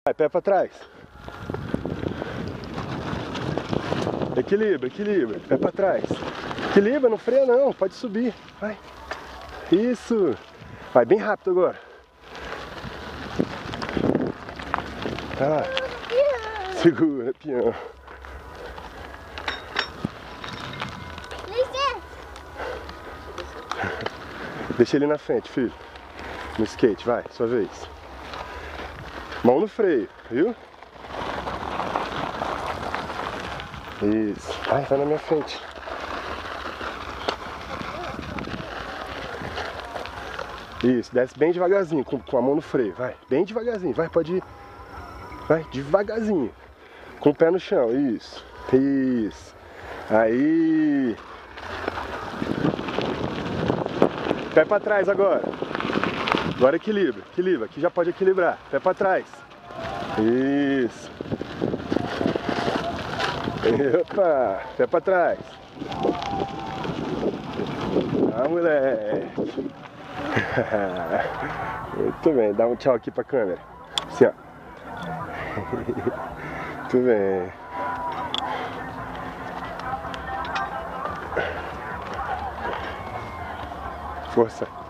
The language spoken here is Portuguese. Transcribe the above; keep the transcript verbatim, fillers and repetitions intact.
Vai, pé pra trás. Equilíbrio, equilíbrio. Pé pra trás. Equilíbrio, não freia não, pode subir. Vai. Isso. Vai bem rápido agora. Vai lá. Segura, peão. Deixa ele na frente, filho. No skate, vai, sua vez. Mão no freio, viu? Isso. Ai, vai na minha frente. Isso, desce bem devagarzinho, com, com a mão no freio, vai. Bem devagarzinho, vai, pode ir. Vai, devagarzinho. Com o pé no chão, isso. Isso. Aí. Pé pra trás agora. Agora equilibra, equilibra. Aqui já pode equilibrar. Pé pra trás. Isso. Opa, pé pra trás. Ah, moleque. Muito bem, dá um tchau aqui pra câmera. Assim, ó. Muito bem. Força.